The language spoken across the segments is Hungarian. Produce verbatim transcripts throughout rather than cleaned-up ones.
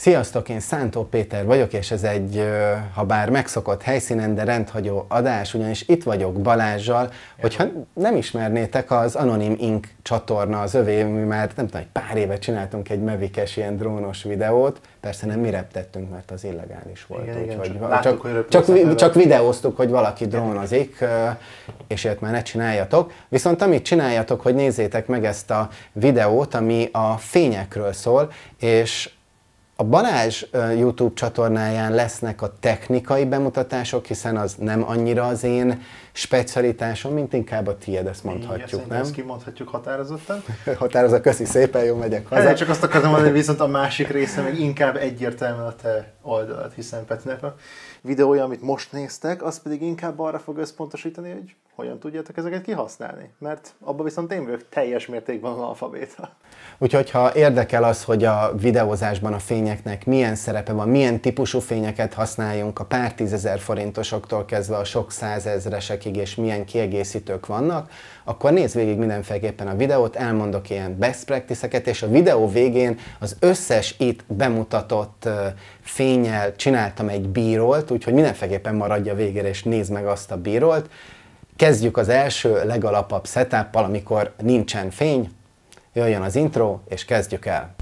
Sziasztok, én Szántó Péter vagyok, és ez egy, ha bár megszokott helyszínen, de rendhagyó adás, ugyanis itt vagyok Balázssal, hogyha nem ismernétek, az Anonim Ink csatorna az övé, mi már nem tudom, egy pár éve csináltunk egy mevikes ilyen drónos videót, persze nem mi reptettünk, mert az illegális volt, igen, úgyhogy igen, csak, csak, csak, csak, csak videóztuk, hogy valaki drónozik, és ilyet már ne csináljatok. Viszont amit csináljatok, hogy nézzétek meg ezt a videót, ami a fényekről szól, és a Balázs YouTube csatornáján lesznek a technikai bemutatások, hiszen az nem annyira az én specialitásom, mint inkább a tiéd, ezt mondhatjuk, igen, nem? Ezt kimondhatjuk határozottan. Határozat, köszi szépen, jó, megyek haza. Hát, csak azt akarom mondani, viszont a másik része meg inkább egyértelműen a te oldalad, hiszen Petinek a videója, amit most néztek, az pedig inkább arra fog összpontosítani, hogy hogyan tudjátok ezeket kihasználni. Mert abban viszont én vagyok teljes mértékben analfabéta. Úgyhogy ha érdekel az, hogy a videózásban a fényeknek milyen szerepe van, milyen típusú fényeket használjunk, a pár tízezer forintosoktól kezdve a sok százezresekig, és milyen kiegészítők vannak, akkor nézd végig mindenféleképpen a videót, elmondok ilyen best practice-eket, és a videó végén az összes itt bemutatott fénnyel csináltam egy b-rollt, úgyhogy mindenféleképpen maradj a végére, és nézd meg azt a b-rollt. Kezdjük az első, legalapabb setup-pal, amikor nincsen fény. Jöjjön az intro, és kezdjük el!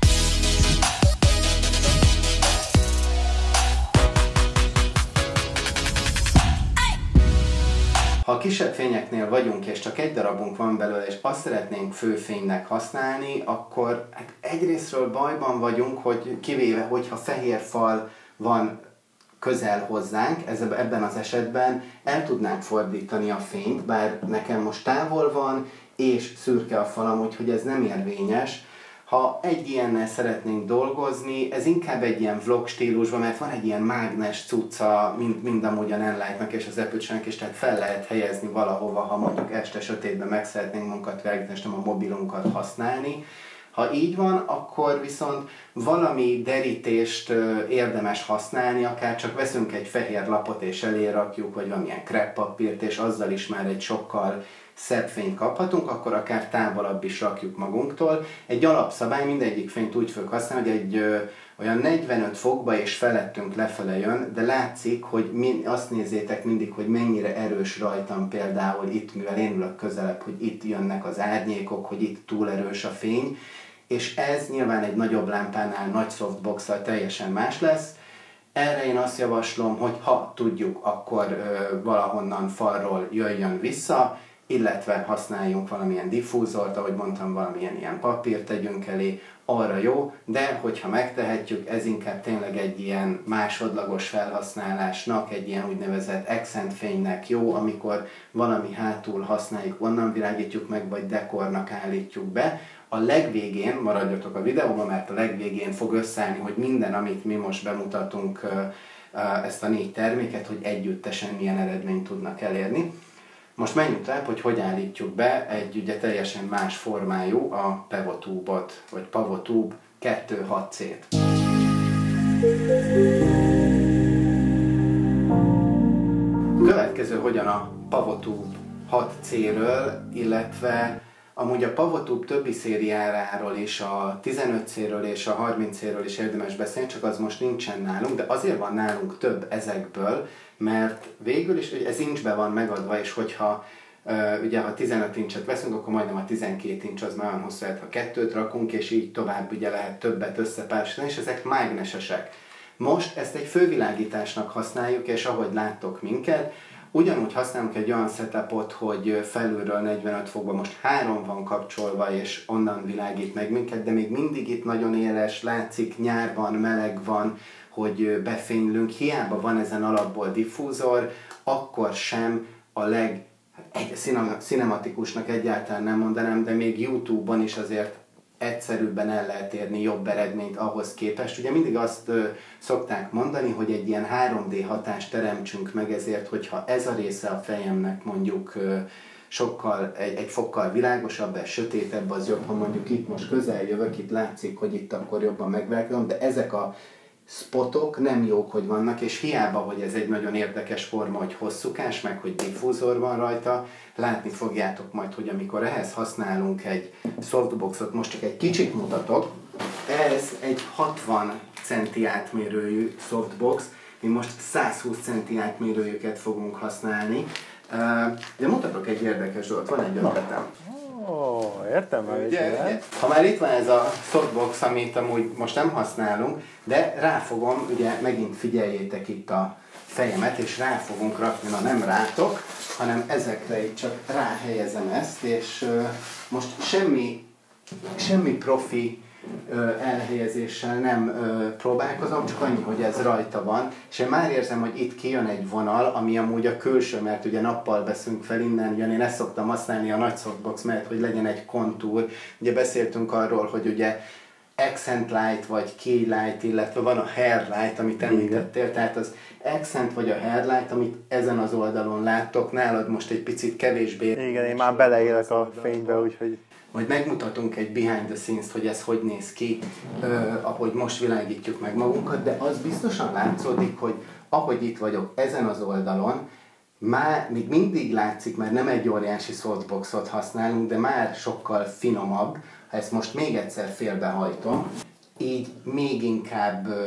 Ha a kisebb fényeknél vagyunk, és csak egy darabunk van belőle, és azt szeretnénk főfénynek használni, akkor hát egyrésztről bajban vagyunk, hogy kivéve, hogyha fehér fal van közel hozzánk, ez, ebben az esetben el tudnánk fordítani a fényt, bár nekem most távol van, és szürke a falam, úgyhogy ez nem érvényes. Ha egy ilyennel szeretnénk dolgozni, ez inkább egy ilyen vlog stílusban, mert van egy ilyen mágnes cucca, mind, mind amúgy a Nanlite-nak és az Aperture-nek is, tehát fel lehet helyezni valahova, ha mondjuk este sötétben meg szeretnénk munkat világítani, és nem a mobilunkat használni. Ha így van, akkor viszont valami derítést érdemes használni, akár csak veszünk egy fehér lapot és elé rakjuk, vagy valamilyen kreppapírt, és azzal is már egy sokkal szebb fényt kaphatunk, akkor akár távolabb is rakjuk magunktól. Egy alapszabály, mindegyik fényt úgy fogjuk használni, hogy egy ö, olyan negyvenöt fokba és felettünk lefele jön, de látszik, hogy mi, azt nézzétek mindig, hogy mennyire erős rajtam például itt, mivel én ülök közelebb, hogy itt jönnek az árnyékok, hogy itt túl erős a fény, és ez nyilván egy nagyobb lámpánál, nagy softbox-szal teljesen más lesz. Erre én azt javaslom, hogy ha tudjuk, akkor ö, valahonnan falról jöjjön vissza, illetve használjunk valamilyen diffúzort, ahogy mondtam, valamilyen ilyen papírt tegyünk elé, arra jó, de hogyha megtehetjük, ez inkább tényleg egy ilyen másodlagos felhasználásnak, egy ilyen úgynevezett accent fénynek jó, amikor valami hátul használjuk, onnan világítjuk meg, vagy dekornak állítjuk be. A legvégén, maradjatok a videóban, mert a legvégén fog összeállni, hogy minden, amit mi most bemutatunk, ezt a négy terméket, hogy együttesen milyen eredményt tudnak elérni. Most menjünk tovább, hogy hogy állítjuk be egy ugye teljesen más formájú a Pavotube-ot, vagy Pavotube kettő hat C-t. Következő hogyan a Pavotube hat C-ről, illetve amúgy a Pavotube többi szériáráról is, a tizenöt C-ről és a harminc C-ről is érdemes beszélni, csak az most nincsen nálunk, de azért van nálunk több ezekből, mert végül is ez incsbe van megadva, és hogyha uh, ugye ha tizenöt incset veszünk, akkor majdnem a tizenkét incs az már olyan hosszú, ha kettőt rakunk, és így tovább ugye lehet többet összepársítani, és ezek mágnesesek. Most ezt egy fővilágításnak használjuk, és ahogy láttok minket, ugyanúgy használunk egy olyan setupot, hogy felülről negyvenöt fokban most három van kapcsolva, és onnan világít meg minket, de még mindig itt nagyon éles, látszik, nyárban meleg van, hogy befénylünk, hiába van ezen alapból diffúzor, akkor sem a leg, egy, cinematikusnak egyáltalán nem mondanám, de még YouTube-on is azért egyszerűbben el lehet érni jobb eredményt ahhoz képest. Ugye mindig azt ö, szokták mondani, hogy egy ilyen három dé hatást teremtsünk meg, ezért, hogyha ez a része a fejemnek mondjuk ö, sokkal, egy, egy fokkal világosabb, ez sötétebb, az jobb, ha mondjuk itt most közel jövök, itt látszik, hogy itt akkor jobban megvilágítom, de ezek a spotok nem jók, hogy vannak, és hiába, hogy ez egy nagyon érdekes forma, hogy hosszúkás, meg hogy diffúzor van rajta, látni fogjátok majd, hogy amikor ehhez használunk egy softboxot, most csak egy kicsit mutatok, ez egy hatvan centi átmérőjű softbox, mi most száz húsz centi átmérőjüket fogunk használni. De mutatok egy érdekes dolgot, van egy ötletem. Ó, oh, értem már, ugye, ha már itt van ez a softbox, amit amúgy most nem használunk, de ráfogom, ugye megint figyeljétek itt a fejemet, és rá fogunk rakni, na nem rátok, hanem ezekre így csak ráhelyezem ezt, és uh, most semmi, semmi profi uh, elhelyezéssel nem uh, próbálkozom, csak annyi, hogy ez rajta van, és én már érzem, hogy itt kijön egy vonal, ami amúgy a külső, mert ugye nappal veszünk fel innen, ugye én ezt szoktam használni a nagy softbox mellett, hogy legyen egy kontúr. Ugye beszéltünk arról, hogy ugye accent light vagy key light, illetve van a hair light, amit említettél, tehát az accent vagy a hair light, amit ezen az oldalon láttok, nálad most egy picit kevésbé. Igen, én már beleélek a fénybe, úgyhogy... Majd megmutatunk egy behind the scenes-t, hogy ez hogy néz ki, eh, ahogy most világítjuk meg magunkat, de az biztosan látszódik, hogy ahogy itt vagyok ezen az oldalon, már még mindig látszik, mert nem egy óriási softboxot használunk, de már sokkal finomabb. Ha ezt most még egyszer félbehajtom, így még inkább ö,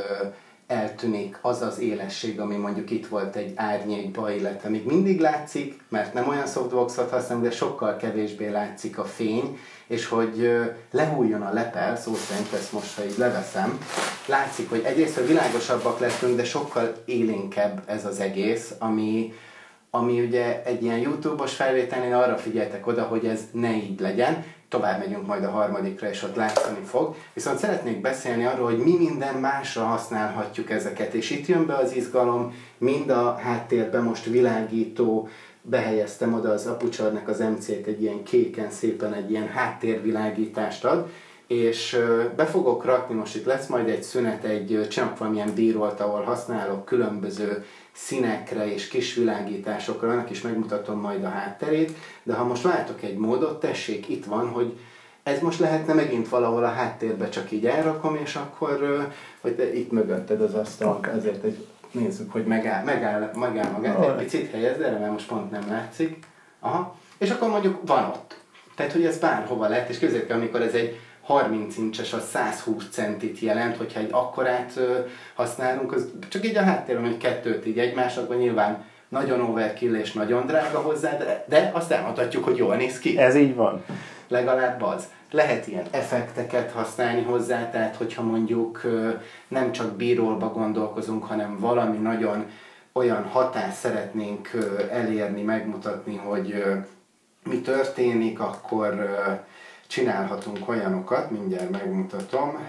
eltűnik az az élesség, ami mondjuk itt volt egy árnyékba, illetve még mindig látszik, mert nem olyan softboxot használunk, de sokkal kevésbé látszik a fény, és hogy ö, lehújjon a lepel, szó szerint ezt most, ha így leveszem, látszik, hogy egyrészt világosabbak lettünk, de sokkal élénkebb ez az egész, ami ami ugye egy ilyen YouTube-os felvételnél arra figyeltek oda, hogy ez ne így legyen. Tovább megyünk majd a harmadikra, és ott látszani fog. Viszont szeretnék beszélni arról, hogy mi minden másra használhatjuk ezeket. És itt jön be az izgalom, mind a háttérben most világító, behelyeztem oda az Aputure-nek az em cét, egy ilyen kéken szépen egy ilyen háttérvilágítást ad, és be fogok rakni, most itt lesz majd egy szünet, egy csinálok valamilyen bírót, ahol használok különböző színekre és kis világításokra, annak is megmutatom majd a hátterét, de ha most látok egy módot, tessék, itt van, hogy ez most lehetne megint valahol a háttérbe, csak így elrakom, és akkor, hogy itt mögötted az asztal, ezért egy, nézzük, hogy megáll, megáll, megáll magát, egy picit helyezd erre, mert most pont nem látszik. Aha. És akkor mondjuk van ott. Tehát, hogy ez bárhova lehet, és képzeljétek, amikor ez egy harminc incses, az száz húsz centit jelent, hogyha egy akkorát ö, használunk, az csak így a háttéren, hogy kettőt így egymásakban nyilván nagyon overkill és nagyon drága hozzá, de, de azt elmondhatjuk, hogy jól néz ki. Ez így van. Legalább az. Lehet ilyen effekteket használni hozzá, tehát hogyha mondjuk ö, nem csak b-rollba gondolkozunk, hanem valami nagyon olyan hatást szeretnénk ö, elérni, megmutatni, hogy ö, mi történik, akkor ö, csinálhatunk olyanokat, mindjárt megmutatom,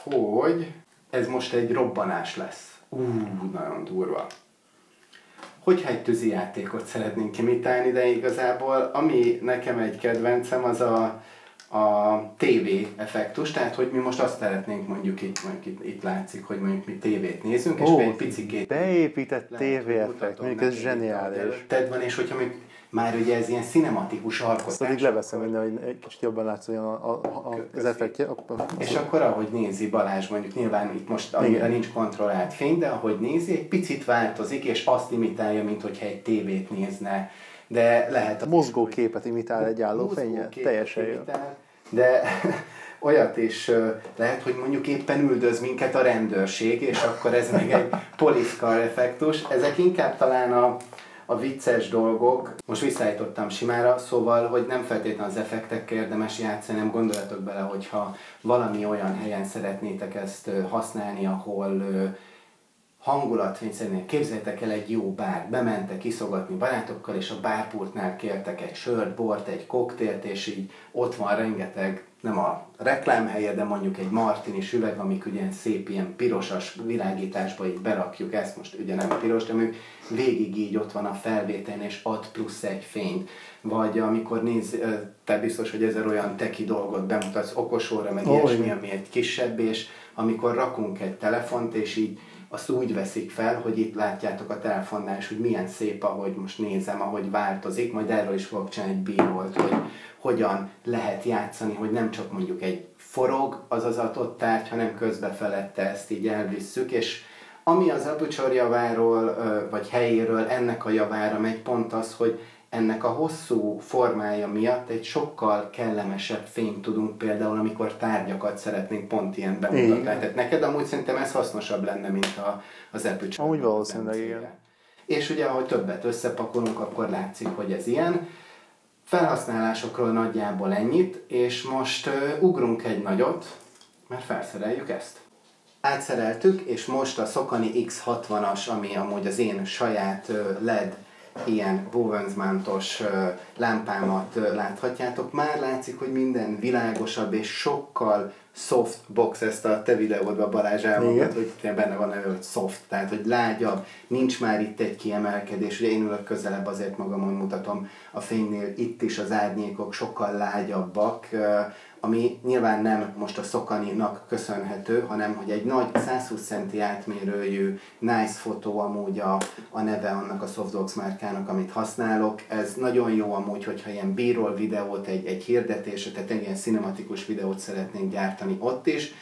hogy ez most egy robbanás lesz. Ú, nagyon durva. Hogyha egy tűzijátékot szeretnénk imitálni, de igazából ami nekem egy kedvencem, az a, a té vé effektus, tehát hogy mi most azt szeretnénk, mondjuk itt, mondjuk itt, itt látszik, hogy mondjuk mi tévét nézünk, és Ó, egy picikét beépített té vé effekt, mondjuk ez zseniális. Tehát van, és hogyha még már ugye ez ilyen cinematikus alkotás. Azt addig leveszem minden, hogy egy kicsit jobban látszódjon a, a, a, az effektje. És akkor ahogy nézi Balázs, mondjuk nyilván itt most annyira nincs kontrollált fény, de ahogy nézi, egy picit változik, és azt imitálja, mint hogyha egy tévét nézne. De lehet... A mozgó képet imitál egy álló fényjel, teljesen jó. De olyat is lehet, hogy mondjuk éppen üldöz minket a rendőrség, és akkor ez meg egy police car effektus. Ezek inkább talán a a vicces dolgok. Most visszaállítottam simára, szóval, hogy nem feltétlenül az effektekkel érdemes játszani, nem gondoljatok bele, hogyha valami olyan helyen szeretnétek ezt használni, ahol hangulatfényt szeretnék. Képzeljétek el egy jó bár, bementek iszogatni barátokkal, és a bárpultnál kértek egy sört, bort, egy koktélt, és így ott van rengeteg, nem a reklámhelye, de mondjuk egy martinis üveg, amik ugye szép ilyen pirosas világításba így berakjuk, ezt most ugye nem piros, de még végig így ott van a felvételen, és ad plusz egy fényt. Vagy amikor néz, te biztos, hogy ezer olyan teki dolgot bemutatsz, okosóra, meg oh, ilyesmi, ami egy kisebb, és amikor rakunk egy telefont, és így azt úgy veszik fel, hogy itt látjátok a telefonnál is, hogy milyen szép, ahogy most nézem, ahogy változik, majd erről is fogok csinálni egy b-rollt, hogy hogyan lehet játszani, hogy nem csak mondjuk egy forog az az adott tárgy, hanem közbefelette ezt így elvisszük, és ami az Aputure javáról, vagy helyéről ennek a javára megy, pont az, hogy ennek a hosszú formája miatt egy sokkal kellemesebb fényt tudunk például, amikor tárgyakat szeretnénk pont ilyen bemutatni. Tehát neked amúgy szerintem ez hasznosabb lenne, mint a, az Aperture. Amúgy valószínűleg igen. És ugye, ahogy többet összepakolunk, akkor látszik, hogy ez ilyen. Felhasználásokról nagyjából ennyit, és most uh, ugrunk egy nagyot, mert felszereljük ezt. Átszereltük, és most a Sokani X hatvanas, ami amúgy az én saját uh, led ilyen Bowens-mántos uh, lámpámat uh, láthatjátok. Már látszik, hogy minden világosabb és sokkal soft box, ezt a te videódban Balázs elmondott, hogy benne van neve, hogy soft, tehát hogy lágyabb, nincs már itt egy kiemelkedés, ugye én ülök közelebb, azért magamon mutatom a fénynél, itt is az árnyékok sokkal lágyabbak, ami nyilván nem most a Sokaninak köszönhető, hanem hogy egy nagy százhúsz centi átmérőjű Nice Photo amúgy a, a neve annak a Softbox márkának, amit használok. Ez nagyon jó amúgy, hogyha ilyen B-roll videót, egy, egy hirdetésre, tehát egy ilyen cinematikus videót szeretnénk gyártani ott is.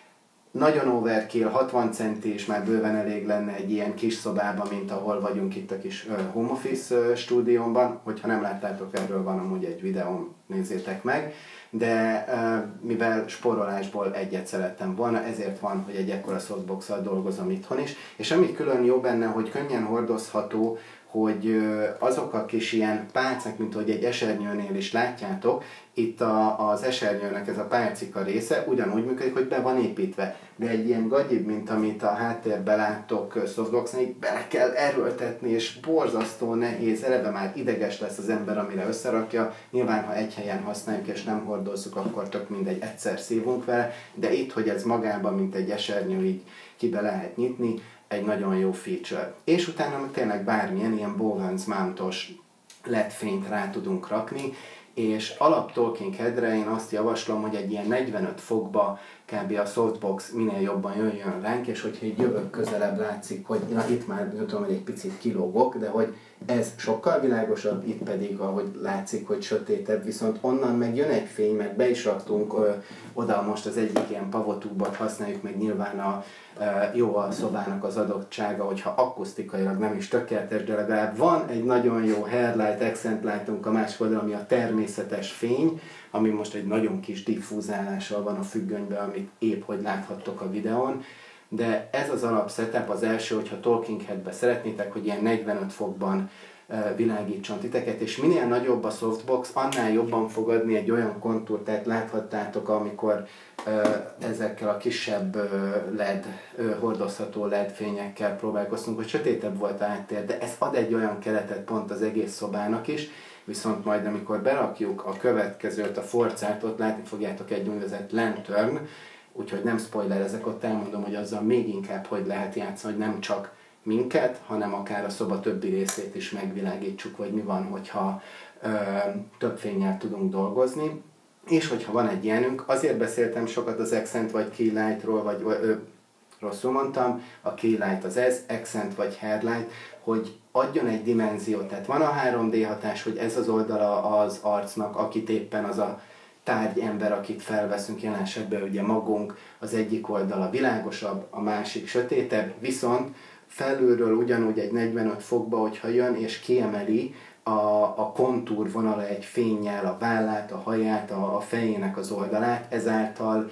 Nagyon overkill, hatvan centi és már bőven elég lenne egy ilyen kis szobában, mint ahol vagyunk itt a kis uh, home office uh, stúdiómban. Hogyha nem láttátok, erről van amúgy egy videóm, nézzétek meg. De uh, mivel spórolásból egyet szerettem volna, ezért van, hogy egy ekkora softbox-szal dolgozom itthon is. És ami külön jó benne, hogy könnyen hordozható, hogy uh, azok a kis ilyen pálcák, mint ahogy egy esernyőnél is látjátok, itt a, az esernyőnek ez a pálcika része ugyanúgy működik, hogy be van építve. De egy ilyen gagyibb, mint amit a háttérben láttok softboxon, bele kell erőltetni, és borzasztó nehéz, eleve már ideges lesz az ember, amire összerakja. Nyilván, ha egy helyen használjuk és nem hordozzuk, akkor tök mindegy, egyszer szívunk vele, de itt, hogy ez magában, mint egy esernyő, így kibe lehet nyitni, egy nagyon jó feature. És utána meg tényleg bármilyen ilyen Bowens-mántos led fényt rá tudunk rakni, és alap Talking Headre én azt javaslom, hogy egy ilyen negyvenöt fokba kb. A softbox minél jobban jöjjön ránk, és hogyha egy jövök közelebb látszik, hogy na, itt már tudom, hogy egy picit kilógok, de hogy ez sokkal világosabb, itt pedig, ahogy látszik, hogy sötétebb, viszont onnan meg jön egy fény, mert be is raktunk ö, oda most az egyik ilyen pavotúbot, használjuk meg nyilván a ö, jó a szobának az adottsága, hogyha akusztikailag nem is tökéletes, de legalább van egy nagyon jó hairlight, accent lightunk a másik oldalon, ami a természetes fény, ami most egy nagyon kis diffúzálással van a függönyben, amit épp hogy láthattok a videón. De ez az alap setup, az első, hogyha Talking Headbe szeretnétek, hogy ilyen negyvenöt fokban uh, világítson titeket, és minél nagyobb a softbox, annál jobban fog adni egy olyan kontúrt, tehát láthattátok, amikor uh, ezekkel a kisebb uh, led, uh, hordozható led fényekkel próbálkoztunk, hogy sötétebb volt a háttér, de ez ad egy olyan keretet pont az egész szobának is, viszont majd amikor berakjuk a következőt, a forcát, ott látni fogjátok egy úgynevezett lantern, úgyhogy nem spoilerezek, ott elmondom, hogy azzal még inkább hogy lehet játszani, hogy nem csak minket, hanem akár a szoba többi részét is megvilágítsuk, vagy mi van, hogyha ö, több fénnyel tudunk dolgozni. És hogyha van egy ilyenünk, azért beszéltem sokat az Accent vagy Keylightról, vagy ö, rosszul mondtam, a Keylight az ez, Accent vagy Hairlight, hogy adjon egy dimenziót, tehát van a három dé hatás, hogy ez az oldala az arcnak, akit éppen az a tárgy ember, akit felveszünk, jelen esetben ugye magunk, az egyik oldala világosabb, a másik sötétebb, viszont felülről ugyanúgy egy negyvenöt fokba, hogyha jön és kiemeli a, a kontúr vonala egy fénnyel, a vállát, a haját, a, a fejének az oldalát, ezáltal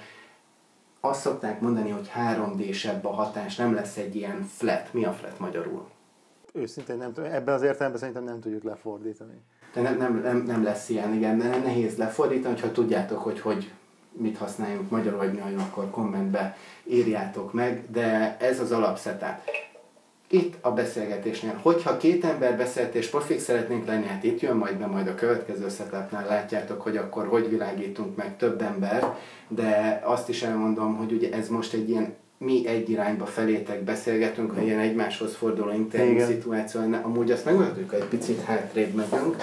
azt szokták mondani, hogy három dé-sebb a hatás, nem lesz egy ilyen flat. Mi a flat magyarul? Őszintén nem tudom, ebben az értelemben szerintem nem tudjuk lefordítani. De nem, nem, nem, nem lesz ilyen, igen, de nehéz lefordítani, hogyha tudjátok, hogy, hogy mit használjunk magyarul, vagy mi, akkor kommentbe írjátok meg, de ez az alapszetát. Itt a beszélgetésnél, hogyha két ember beszélt és profik szeretnénk lenni, hát itt jön majd be, majd a következő setupnál látjátok, hogy akkor hogy világítunk meg több ember, de azt is elmondom, hogy ugye ez most egy ilyen mi egy irányba felétek beszélgetünk, ha ilyen egymáshoz forduló interjú szituáció lenne, amúgy azt megmondhatjuk, hogy egy picit hátrébb megyünk.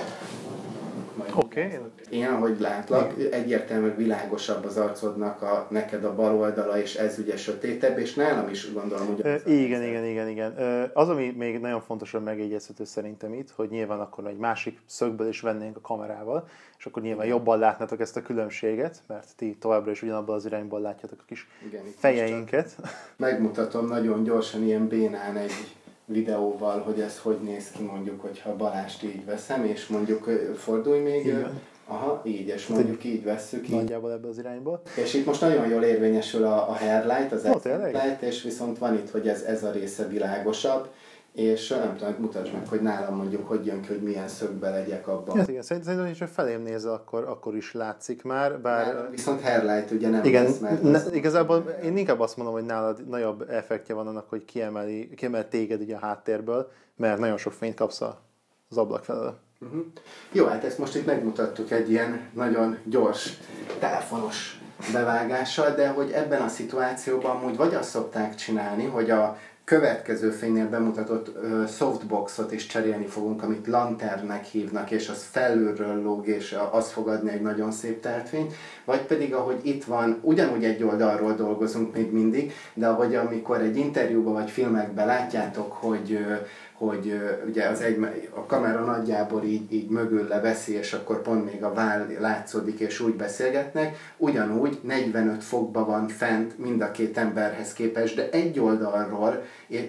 Oké. Okay. Én, ahogy látlak, egyértelműen világosabb az arcodnak a, neked a bal oldala, és ez ugye sötétebb, és nálam is gondolom ugyanaz. Uh, igen, igen, igen, igen. Uh, az, ami még nagyon fontosan megjegyezhető szerintem itt, hogy nyilván akkor egy másik szögből is vennénk a kamerával, és akkor nyilván jobban látnátok ezt a különbséget, mert ti továbbra is ugyanabban az irányban látjátok a kis igen, fejeinket. Megmutatom nagyon gyorsan ilyen bénán egy videóval, hogy ez hogy néz ki mondjuk, hogyha Balást így veszem, és mondjuk fordulj még, igen. aha, így, és mondjuk így vesszük. Így. Nagyjából ebbe az irányba. És itt most nagyon jól érvényesül a, a hairlight, az no, light, és viszont van itt, hogy ez, ez a része világosabb, és nem tudom, mutasd meg, hogy nálam mondjuk hogy jön ki, hogy milyen szögbe legyek abban. Ja, igen, szerintem, hogy felém nézve, akkor, akkor is látszik már, bár... Nálam viszont hairlight ugye nem igen, lesz, mert... ne, igazából én inkább azt mondom, hogy nálad nagyobb effektje van annak, hogy kiemeli, kiemel téged ugye a háttérből, mert nagyon sok fényt kapsz az ablak felől. Uh-huh. Jó, hát ezt most itt megmutattuk egy ilyen nagyon gyors, telefonos bevágással, de hogy ebben a szituációban amúgy vagy azt szokták csinálni, hogy a következő fénynél bemutatott uh, softboxot is cserélni fogunk, amit lanternnek hívnak, és az felülről lóg, és az fog adni egy nagyon szép teltfényt, vagy pedig ahogy itt van, ugyanúgy egy oldalról dolgozunk még mindig, de ahogy amikor egy interjúban vagy filmekben látjátok, hogy uh, hogy ugye az egy, a kamera nagyjából így, így mögül leveszi, és akkor pont még a váll látszódik, és úgy beszélgetnek, ugyanúgy negyvenöt fokban van fent mind a két emberhez képest, de egy oldalról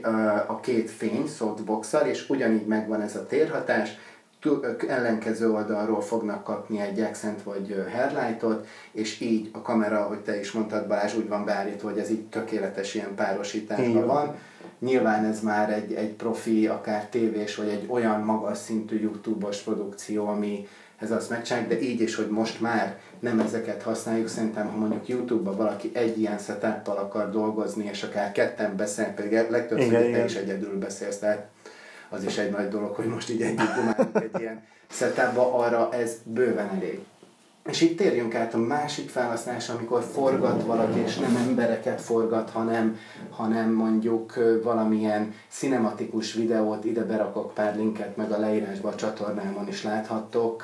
a két fény softbox-szal, és ugyanígy megvan ez a térhatás, ellenkező oldalról fognak kapni egy accent vagy hairlightot, és így a kamera, ahogy te is mondtad, Balázs, úgy van beállítva, hogy ez így tökéletes ilyen párosításban van. Nyilván ez már egy, egy profi, akár tévés, vagy egy olyan magas szintű YouTube-os produkció, amihez azt megcsinálják, de így is, hogy most már nem ezeket használjuk. Szerintem, ha mondjuk YouTube-ban valaki egy ilyen setup-tal akar dolgozni, és akár ketten beszél, pedig legtöbbször te is egyedül beszélsz, tehát az is egy nagy dolog, hogy most így együtt dumálunk egy ilyen setupba, arra ez bőven elég. És itt térjünk át a másik felhasználásra, amikor forgat valaki, és nem embereket forgat, hanem, hanem mondjuk valamilyen cinematikus videót, ide berakok pár linket, meg a leírásba a csatornámon is láthattok,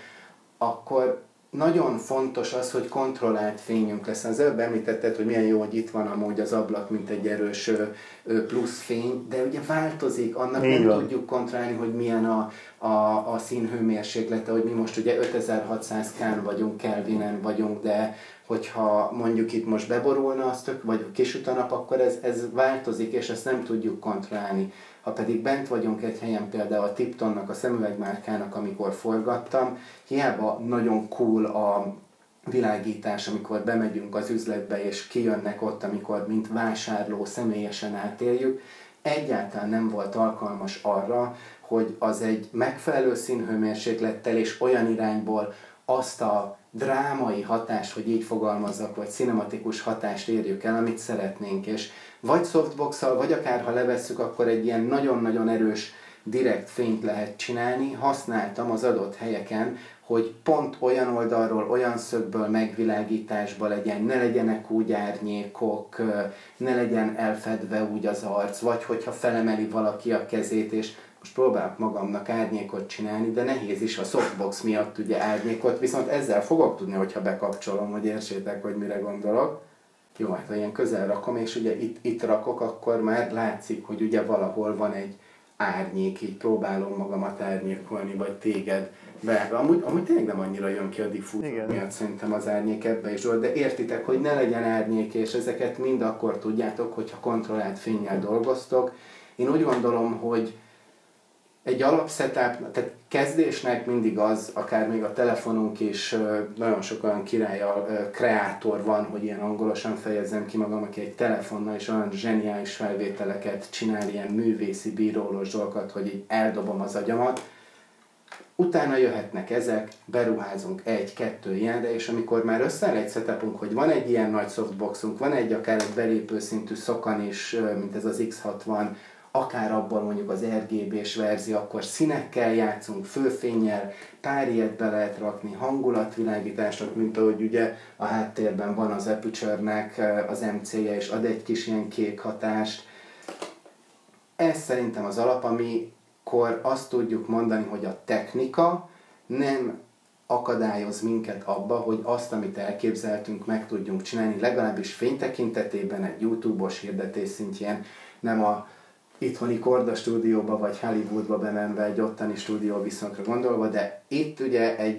akkor nagyon fontos az, hogy kontrollált fényünk lesz. Az előbb említetted, hogy milyen jó, hogy itt van amúgy az ablak, mint egy erős plusz fény, de ugye változik, annak nem tudjuk kontrollálni, hogy milyen a, a, a színhőmérséklete, hogy mi most ugye ötezer-hatszáz K-n vagyunk, Kelvinen vagyunk, de hogyha mondjuk itt most beborulna az tök, vagy kisüt a nap, akkor ez, ez változik, és ezt nem tudjuk kontrollálni. Ha pedig bent vagyunk egy helyen, például a Tiptonnak, a szemüvegmárkának, amikor forgattam, hiába nagyon cool a világítás, amikor bemegyünk az üzletbe, és kijönnek ott, amikor mint vásárló személyesen átéljük, egyáltalán nem volt alkalmas arra, hogy az egy megfelelő színhőmérséklettel és olyan irányból azt a drámai hatást, hogy így fogalmazzak, vagy cinematikus hatást érjük el, amit szeretnénk, és vagy softbox-szal, vagy akár ha levesszük, akkor egy ilyen nagyon-nagyon erős direkt fényt lehet csinálni. Használtam az adott helyeken, hogy pont olyan oldalról, olyan szögből megvilágításba legyen, ne legyenek úgy árnyékok, ne legyen elfedve úgy az arc, vagy hogyha felemeli valaki a kezét, és most próbálok magamnak árnyékot csinálni, de nehéz is a softbox miatt ugye árnyékot, viszont ezzel fogok tudni, hogyha bekapcsolom, hogy értsétek, hogy mire gondolok. Jó, hát ha ilyen közel rakom, és ugye itt, itt rakok, akkor már látszik, hogy ugye valahol van egy árnyék, így próbálom magamat árnyékolni, vagy téged be. Amúgy, amúgy tényleg nem annyira jön ki a diffúzor miatt szerintem az árnyék ebbe is, de értitek, hogy ne legyen árnyék, és ezeket mind akkor tudjátok, hogyha kontrollált fénnyel dolgoztok. Én úgy gondolom, hogy egy alapsetup, tehát kezdésnek mindig az, akár még a telefonunk is, nagyon sok olyan királyal kreátor van, hogy ilyen angolosan fejezzem ki magam, aki egy telefonnal is olyan zseniális felvételeket csinál, ilyen művészi, bírólós dolgokat, hogy így eldobom az agyamat. Utána jöhetnek ezek, beruházunk egy-kettő ilyenre, és amikor már összeáll egy setupunk, hogy van egy ilyen nagy softboxunk, van egy akár egy belépő szintű szokan is, mint ez az iksz hatvan, akár abban mondjuk az er gé bé-s verzió, akkor színekkel játszunk, főfénnyel, pár ilyet be lehet rakni, hangulatvilágítások, mint ahogy ugye a háttérben van az Aperture-nek az em cé-je, és ad egy kis ilyen kék hatást. Ez szerintem az alap, amikor azt tudjuk mondani, hogy a technika nem akadályoz minket abba, hogy azt, amit elképzeltünk, meg tudjunk csinálni, legalábbis fény tekintetében egy YouTube-os hirdetés szintjén, nem a itthoni Korda stúdióba vagy Hollywoodba bemenve egy ottani stúdió viszonyra gondolva, de itt ugye egy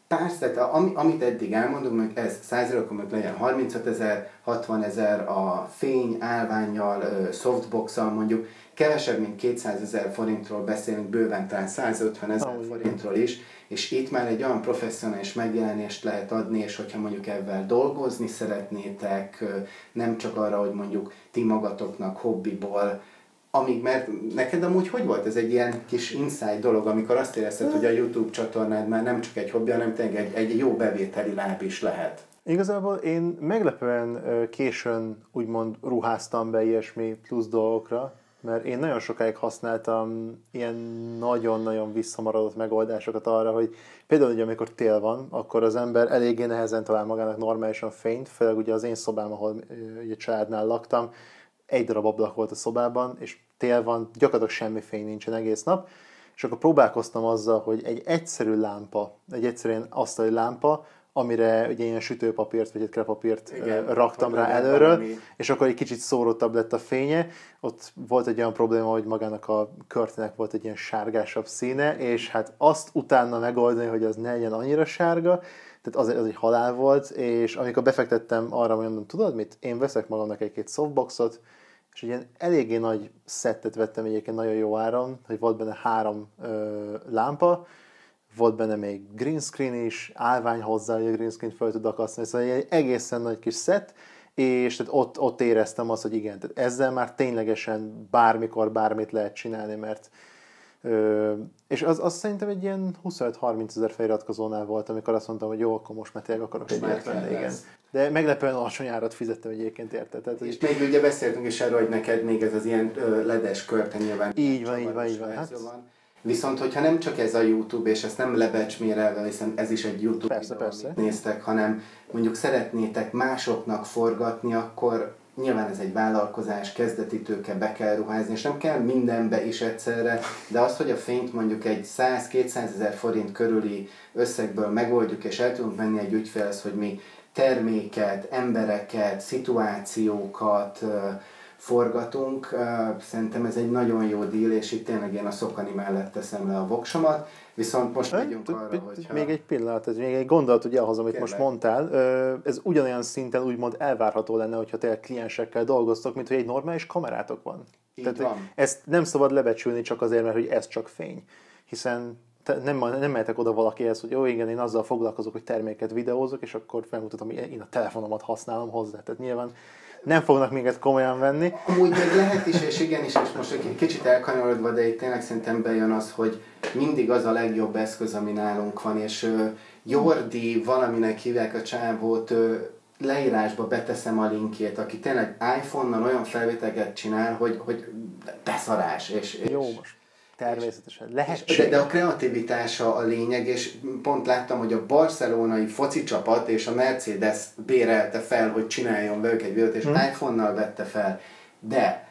Persze, tehát ami, amit eddig elmondunk, meg ez száz ezer, akkor meg legyen harmincöt ezer, hatvan ezer a fény, állvánnyal, softbox-al mondjuk, kevesebb, mint kétszázezer forintról beszélünk, bőven talán százötven ezer oh, forintról is, és itt már egy olyan professzionális megjelenést lehet adni, és hogyha mondjuk ebben dolgozni szeretnétek, nem csak arra, hogy mondjuk ti magatoknak hobbiból, amíg, mert neked amúgy hogy volt ez egy ilyen kis inside dolog, amikor azt érezted, hogy a YouTube csatornád már nem csak egy hobbi, hanem tényleg egy, egy jó bevételi láb is lehet? Igazából én meglepően későn úgymond ruháztam be ilyesmi plusz dolgokra, mert én nagyon sokáig használtam ilyen nagyon-nagyon visszamaradott megoldásokat arra, hogy például ugye amikor tél van, akkor az ember eléggé nehezen talál magának normálisan fényt, főleg ugye az én szobám, ahol ugye családnál laktam, egy darab ablak volt a szobában, és tél van, gyakorlatilag semmi fény nincsen egész nap, és akkor próbálkoztam azzal, hogy egy egyszerű lámpa, egy egyszerűen asztali lámpa, amire ugye ilyen sütőpapírt, vagy egy krepapírt Igen, raktam rá előről, valami. És akkor egy kicsit szórottabb lett a fénye. Ott volt egy olyan probléma, hogy magának a körtének volt egy ilyen sárgásabb színe, és hát azt utána megoldani, hogy az ne legyen annyira sárga, tehát az, az egy halál volt, és amikor befektettem arra, hogy mondom, tudod mit, én veszek magamnak egy-két softboxot, és egy ilyen eléggé nagy szettet vettem egyébként nagyon jó áron, hogy volt benne három ö, lámpa, volt benne még green screen is, állvány hozzá, hogy a green screen fel tud akasztani, szóval egy egészen nagy kis szett, és tehát ott, ott éreztem azt, hogy igen, tehát ezzel már ténylegesen bármikor bármit lehet csinálni, mert ö, és az, az szerintem egy ilyen huszonöt-harminc ezer feliratkozónál volt, amikor azt mondtam, hogy jó, akkor most már tényleg akarok egy ilyet venni, igen. De meglepően alacsony árat fizettem egyébként érte. Tehát, és még ugye beszéltünk is erről, hogy neked még ez az ilyen ö, ledes körte nyilván. Így van, így van, így van. Hát, van. Viszont, hogyha nem csak ez a YouTube, és ezt nem lebecsmérelve, hiszen ez is egy YouTube persze, videó, persze. amit néztek, hanem mondjuk szeretnétek másoknak forgatni, akkor nyilván ez egy vállalkozás, kezdeti tőke, be kell ruházni, és nem kell mindenbe is egyszerre, de az, hogy a fényt mondjuk egy száz-kétszáz ezer forint körüli összegből megoldjuk, és el tudunk venni egy ügyfélhez, hogy mi terméket, embereket, szituációkat forgatunk. Szerintem ez egy nagyon jó deal, és itt tényleg én a Szokani mellett teszem le a voksomat. Viszont most megyünk arra, hogyha... Még egy pillanat, ez még egy gondolat ugye ahhoz, amit Kérlek. most mondtál. Ez ugyanolyan szinten úgymond elvárható lenne, hogyha tényleg kliensekkel dolgoztok, mint hogy egy normális kamerátok van. Így Tehát van. Ezt nem szabad lebecsülni csak azért, mert hogy ez csak fény. Hiszen nem, nem mehetek oda valakihez, hogy jó, igen, én azzal foglalkozok, hogy terméket videózok, és akkor felmutatom, hogy én a telefonomat használom hozzá. Tehát nyilván nem fognak minket komolyan venni. Amúgy még lehet is, és igenis, és most egy kicsit elkanyarodva, de itt tényleg szerintem bejön az, hogy mindig az a legjobb eszköz, ami nálunk van, és uh, Jordi, valaminek hívják a csávót, uh, leírásba beteszem a linkjét, aki tényleg iPhone-nal olyan felvételeket csinál, hogy, hogy beszarás. És, és jó, most természetesen lehetséges. De, de a kreativitása a lényeg, és pont láttam, hogy a barcelonai foci csapat és a Mercedes bérelte fel, hogy csináljon velük egy videót, és hmm. iPhone-nal vette fel. De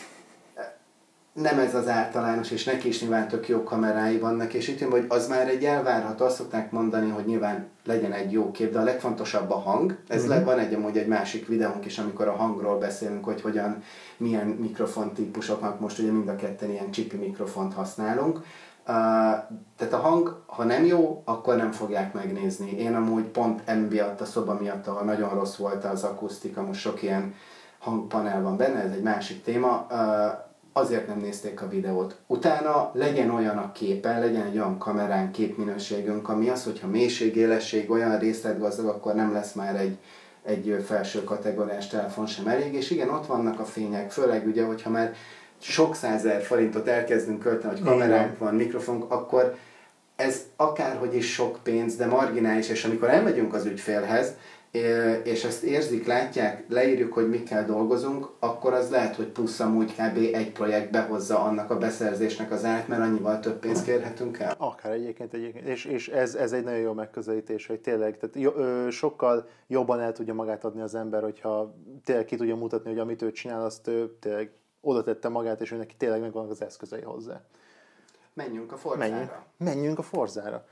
nem ez az általános, és neki is nyilván tök jó kamerái vannak, és itt jön, hogy az már egy elvárható, azt szokták mondani, hogy nyilván legyen egy jó kép, de a legfontosabb a hang. Ez mm-hmm. van egy amúgy egy másik videónk is, amikor a hangról beszélünk, hogy hogyan, milyen mikrofontípusoknak, most ugye mind a ketten ilyen csipi mikrofont használunk. Uh, tehát a hang, ha nem jó, akkor nem fogják megnézni. Én amúgy pont emiatt a szoba miatt, ahol nagyon rossz volt az akusztika, most sok ilyen hangpanel van benne, ez egy másik téma, uh, azért nem nézték a videót. Utána legyen olyan a képen, legyen egy olyan kamerán, képminőségünk, ami az, hogyha mélység, élesség, olyan részletgazdag, akkor nem lesz már egy, egy felső kategóriás telefon sem elég. És igen, ott vannak a fények, főleg ugye, hogyha már sok százezer forintot elkezdünk költeni, hogy kameránk van, mikrofon, akkor ez akárhogy is sok pénz, de marginális, és amikor elmegyünk az ügyfélhez, és ezt érzik, látják, leírjuk, hogy mikkel dolgozunk, akkor az lehet, hogy plusz amúgy kb. Egy projektbe hozza annak a beszerzésnek az árát, mert annyival több pénzt kérhetünk el. Akár egyébként, egyébként. És, és ez, ez egy nagyon jó megközelítés, hogy tényleg tehát jó, ö, sokkal jobban el tudja magát adni az ember, hogyha tényleg ki tudja mutatni, hogy amit ő csinál, azt ő tényleg oda tette magát, és ő neki tényleg megvannak az eszközei hozzá. Menjünk a Forzára. Menjünk, menjünk a Forzára.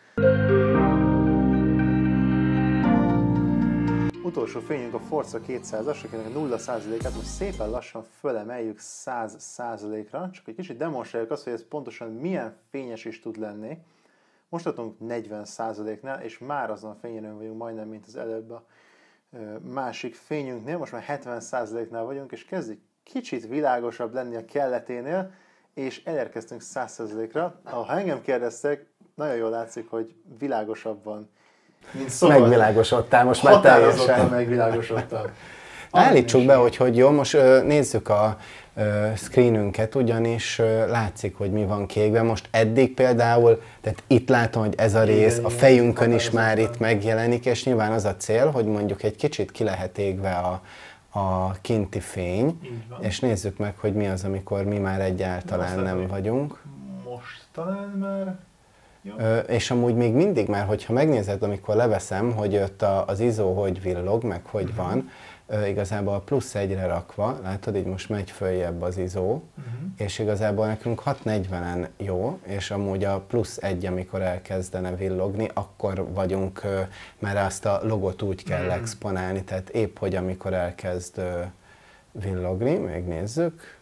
Utolsó fényünk a Forza kétszázas, akinek a nulla százalékát most szépen lassan fölemeljük száz százalékra. Csak egy kicsit demonstráljuk azt, hogy ez pontosan milyen fényes is tud lenni. Most adtunk negyven százaléknál, és már azon a fényerőn vagyunk majdnem, mint az előbb a másik fényünknél. Most már hetven százaléknál vagyunk, és kezd egy kicsit világosabb lenni a kelleténél, és elérkeztünk száz százalékra. Ha engem kérdeztek, nagyon jól látszik, hogy világosabb van, mint szabad. Megvilágosodtál, most már teljesen. megvilágosodtam. Állítsuk be, hogy hogy jó, most uh, nézzük a uh, screenünket, ugyanis uh, látszik, hogy mi van kékben. Most eddig például, tehát itt látom, hogy ez a rész igen, a fejünkön igen, is már itt megjelenik, és nyilván az a cél, hogy mondjuk egy kicsit ki lehet égve a, a kinti fény, és nézzük meg, hogy mi az, amikor mi már egyáltalán nem vagyunk. vagyunk. Most talán már... Ö, és amúgy még mindig már, hogyha megnézed, amikor leveszem, hogy ott a, az izó hogy villog, meg hogy uh-huh. van, ö, igazából a plusz egyre rakva, látod, így most megy följebb az izó, uh-huh. és igazából nekünk hatszáznegyvenen jó, és amúgy a plusz egy, amikor elkezdene villogni, akkor vagyunk, ö, mert azt a logot úgy kell uh-huh. exponálni, tehát épp hogy amikor elkezd ö, villogni, még nézzük.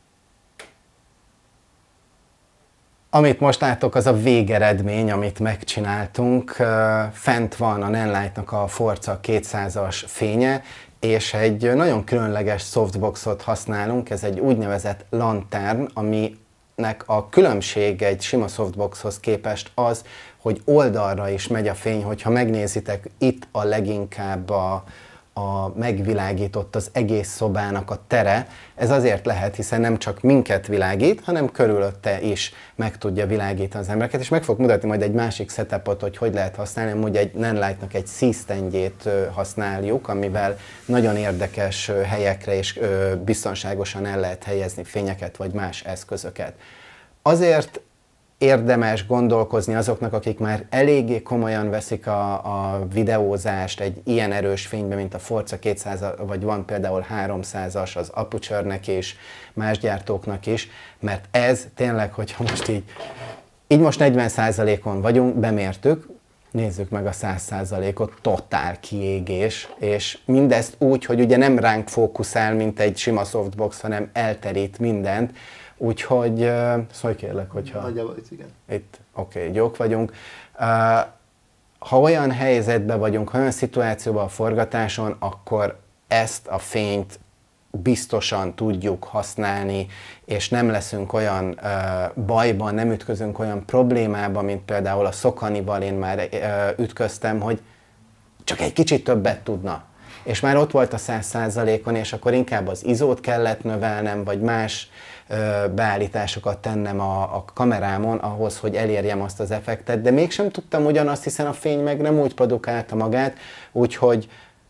Amit most látok, az a végeredmény, amit megcsináltunk. Fent van a Nanlite-nak a Forza kétszázas fénye, és egy nagyon különleges softboxot használunk, ez egy úgynevezett lantern, aminek a különbség egy sima softboxhoz képest az, hogy oldalra is megy a fény, hogyha megnézitek, itt a leginkább a a megvilágított az egész szobának a tere. Ez azért lehet, hiszen nem csak minket világít, hanem körülötte is meg tudja világítani az embereket, és meg fog mutatni majd egy másik setupot, hogy hogy lehet használni. Amúgy egy Nanlite-nak egy C-standjét használjuk, amivel nagyon érdekes helyekre és biztonságosan el lehet helyezni fényeket vagy más eszközöket. Azért érdemes gondolkozni azoknak, akik már eléggé komolyan veszik a, a videózást egy ilyen erős fényben, mint a Forza kétszáz, vagy van például háromszázas az Aputure-nek és más gyártóknak is, mert ez tényleg, hogyha most így, így most negyven százalékon vagyunk, bemértük, nézzük meg a száz százalékot, totál kiégés, és mindezt úgy, hogy ugye nem ránk fókuszál, mint egy sima softbox, hanem elterít mindent. Úgyhogy, uh, szólj kérlek, hogyha... Nagyjából itt, igen. Itt, oké, okay, jók vagyunk. Uh, ha olyan helyzetben vagyunk, ha olyan szituációban a forgatáson, akkor ezt a fényt biztosan tudjuk használni, és nem leszünk olyan uh, bajban, nem ütközünk olyan problémába, mint például a Sokanival én már uh, ütköztem, hogy csak egy kicsit többet tudna. És már ott volt a száz százalékon, és akkor inkább az izót kellett növelnem, vagy más beállításokat tennem a, a kamerámon ahhoz, hogy elérjem azt az effektet, de mégsem tudtam ugyanazt, hiszen a fény meg nem úgy produkálta magát, úgyhogy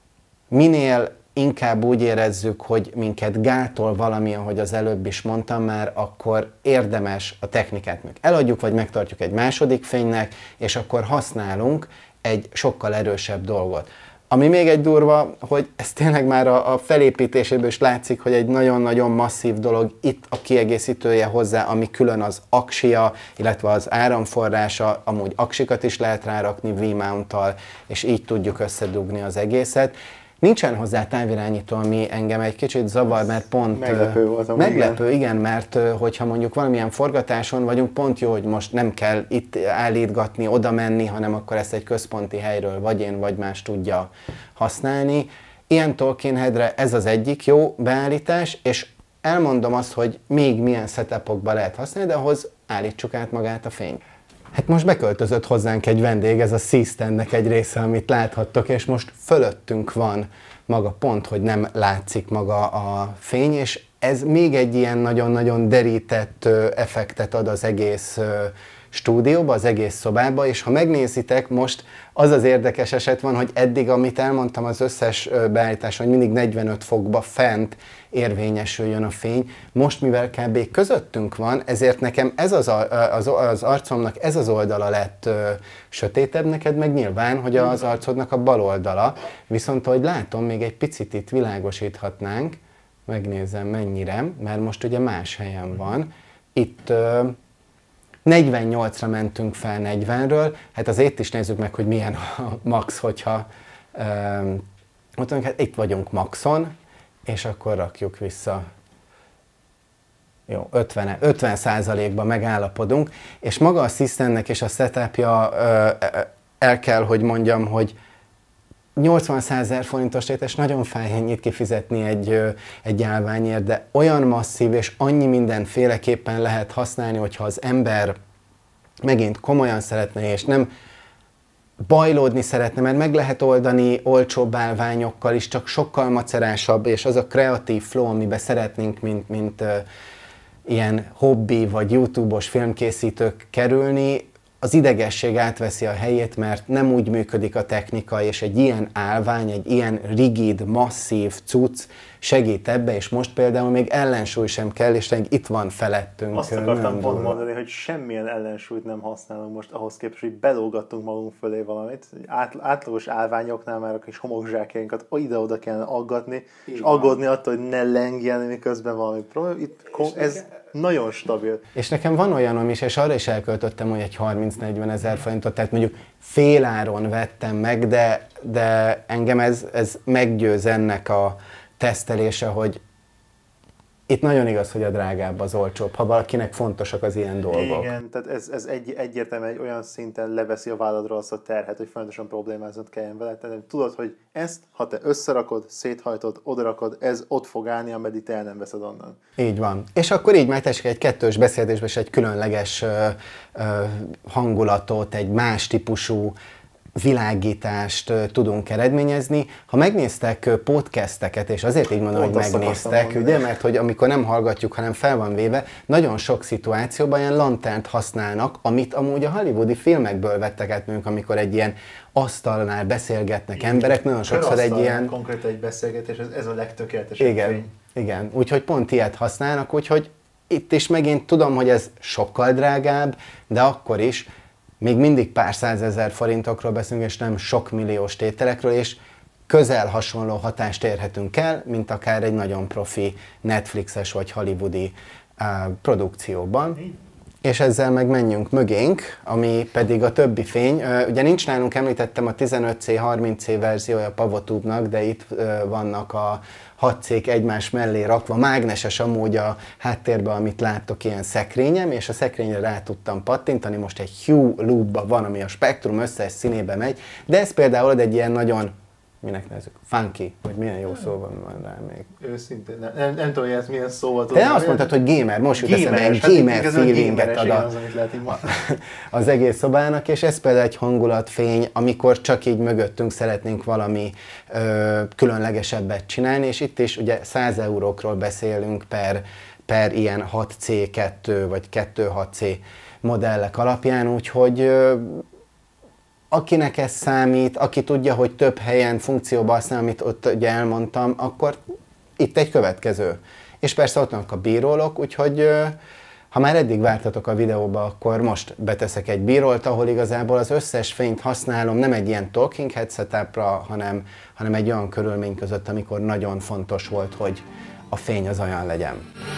minél inkább úgy érezzük, hogy minket gátol valami, ahogy az előbb is mondtam már, akkor érdemes a technikát meg eladjuk, vagy megtartjuk egy második fénynek, és akkor használunk egy sokkal erősebb dolgot. Ami még egy durva, hogy ez tényleg már a, a felépítéséből is látszik, hogy egy nagyon-nagyon masszív dolog, itt a kiegészítője hozzá, ami külön az aksia, illetve az áramforrása, amúgy aksikat is lehet rárakni V-mounttal, és így tudjuk összedugni az egészet. Nincsen hozzá távirányító, ami engem egy kicsit zavar, mert pont... Meglepő volt. Meglepő, igen. igen, mert hogyha mondjuk valamilyen forgatáson vagyunk, pont jó, hogy most nem kell itt állítgatni, oda menni, hanem akkor ezt egy központi helyről vagy én, vagy más tudja használni. Ilyen Talking Headre ez az egyik jó beállítás, és elmondom azt, hogy még milyen setupokba lehet használni, de ahhoz állítsuk át magát a fényt. Hát most beköltözött hozzánk egy vendég, ez a C-standnek egy része, amit láthattok, és most fölöttünk van maga pont, hogy nem látszik maga a fény, és ez még egy ilyen nagyon-nagyon derített effektet ad az egész stúdióba, az egész szobába, és ha megnézitek, most az az érdekes eset van, hogy eddig, amit elmondtam, az összes beállításon, hogy mindig negyvenöt fokba fent érvényesüljön a fény. Most, mivel kb. Közöttünk van, ezért nekem ez az, az, az arcomnak ez az oldala lett ö, sötétebb, neked meg nyilván, hogy az arcodnak a bal oldala. Viszont, ahogy látom, még egy picit itt világosíthatnánk, megnézem mennyire, mert most ugye más helyen van. Itt ö, negyvennyolcra mentünk fel negyvenről, hát azért itt is nézzük meg, hogy milyen a max, hogyha ö, mondjuk, hát itt vagyunk maxon, és akkor rakjuk vissza. jó, ötven százalékban megállapodunk, és maga a Systemnek és a setupja, el kell, hogy mondjam, hogy nyolcvan-százezer forintos tétes nagyon fáj ennyit kifizetni egy, egy állványért, de olyan masszív és annyi mindenféleképpen lehet használni, hogyha az ember megint komolyan szeretne, és nem bajlódni szeretne, mert meg lehet oldani olcsóbb állványokkal is, csak sokkal macerásabb, és az a kreatív flow, amiben szeretnénk, mint, mint uh, ilyen hobbi vagy YouTube-os filmkészítők kerülni, az idegesség átveszi a helyét, mert nem úgy működik a technika, és egy ilyen állvány, egy ilyen rigid, masszív cucc segít ebbe, és most például még ellensúly sem kell, és itt van felettünk. Azt akartam pont mondani, hogy semmilyen ellensúlyt nem használunk most ahhoz képest, hogy belógattunk magunk fölé valamit. Át, átlagos állványoknál már a kis homokzsákjainkat ide-oda kellene aggatni, és aggódni attól, hogy ne lengjen, miközben valami probléma. Itt ez nekem... nagyon stabil. És nekem van olyanom is, és arra is elköltöttem, hogy egy harminc-negyven ezer forintot, tehát mondjuk féláron vettem meg, de, de engem ez, ez meggyőz ennek a tesztelése, hogy itt nagyon igaz, hogy a drágább az olcsóbb, ha valakinek fontosak az ilyen dolgok. Igen, tehát ez, ez egy, egyértelműen egy olyan szinten leveszi a válladról azt a terhet, hogy folyamatosan problémáznod kelljen vele. Tehát tudod, hogy ezt, ha te összerakod, széthajtod, odarakod, ez ott fog állni, ameddig te el nem veszed onnan. Így van. És akkor így már tessék egy kettős beszélgetésben is egy különleges ö, ö, hangulatot, egy más típusú világítást tudunk eredményezni. Ha megnéztek podcasteket, és azért így mondom, Pont hogy megnéztek, ugye, mert hogy amikor nem hallgatjuk, hanem fel van véve, nagyon sok szituációban ilyen lanternt használnak, amit amúgy a hollywoodi filmekből vettek át, mondjuk, amikor egy ilyen asztalnál beszélgetnek igen, emberek, nagyon sokszor egy ilyen... Konkrétan egy beszélgetés, ez, ez a legtökéletesebb igen, fény. Igen, úgyhogy pont ilyet használnak, úgyhogy itt is megint tudom, hogy ez sokkal drágább, de akkor is még mindig pár százezer forintokról beszélünk, és nem sok milliós tételekről, és közel hasonló hatást érhetünk el, mint akár egy nagyon profi Netflixes vagy hollywoodi uh, produkcióban. És ezzel meg menjünk mögénk, ami pedig a többi fény. Uh, ugye nincs nálunk, említettem a tizenöt cé, harminc cé verziója a Pavotube-nak, de itt uh, vannak a hat cék egymás mellé rakva, mágneses amúgy a háttérben, amit láttok, ilyen szekrényem, és a szekrényre rá tudtam pattintani, most egy Hue loop van, ami a spektrum összes színébe megy, de ez például ad egy ilyen nagyon, minek nevezzük, funky, vagy milyen jó szó van rá még. Őszintén, nem, nem, nem tudom, hogy ez milyen szó volt. Te azt mondtad, hogy gamer, most jut eszembe, egy gamer feelinget ad a, az, az egész szobának, és ez például egy hangulatfény, amikor csak így mögöttünk szeretnénk valami ö, különlegesebbet csinálni, és itt is ugye száz eurókról beszélünk per, per ilyen hat cé kettő vagy kettő hat cé modellek alapján, úgyhogy ö, akinek ez számít, aki tudja, hogy több helyen funkcióban használ, amit ott ugye elmondtam, akkor itt egy következő. És persze ott vannak a bírólok, úgyhogy ha már eddig vártatok a videóba, akkor most beteszek egy bírólt, ahol igazából az összes fényt használom, nem egy ilyen talking head setupra, hanem, hanem egy olyan körülmény között, amikor nagyon fontos volt, hogy a fény az olyan legyen.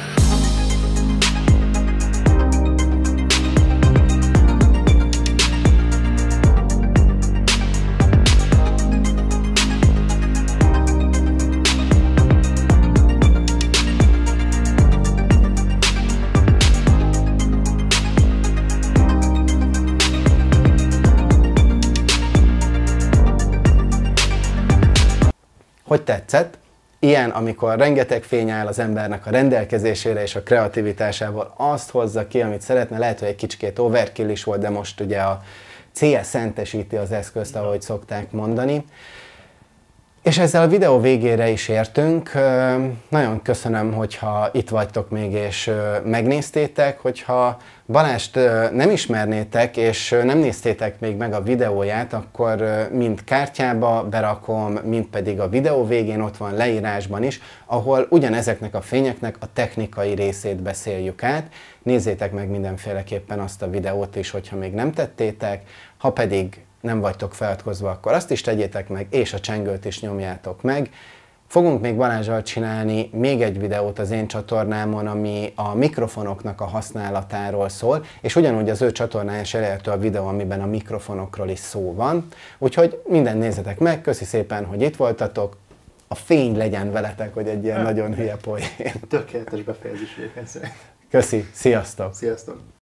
Hogy tetszett? Ilyen, amikor rengeteg fény áll az embernek a rendelkezésére és a kreativitásával azt hozza ki, amit szeretne. Lehet, hogy egy kicsikét overkill is volt, de most ugye a cé es szentesíti az eszközt, ahogy szokták mondani. És ezzel a videó végére is értünk. Nagyon köszönöm, hogyha itt vagytok még és megnéztétek, hogyha Balást nem ismernétek és nem néztétek még meg a videóját, akkor mind kártyába berakom, mind pedig a videó végén ott van leírásban is, ahol ugyanezeknek a fényeknek a technikai részét beszéljük át. Nézzétek meg mindenféleképpen azt a videót is, hogyha még nem tettétek, ha pedig nem vagytok feliratkozva, akkor azt is tegyétek meg, és a csengőt is nyomjátok meg. Fogunk még Balázsral csinálni még egy videót az én csatornámon, ami a mikrofonoknak a használatáról szól, és ugyanúgy az ő csatornáján is elérhető a videó, amiben a mikrofonokról is szó van. Úgyhogy mindent nézzetek meg, köszi szépen, hogy itt voltatok. A fény legyen veletek, hogy egy ilyen nagyon hülye poén. Tökéletes befejezés egyébként. Köszi, sziasztok! Sziasztok!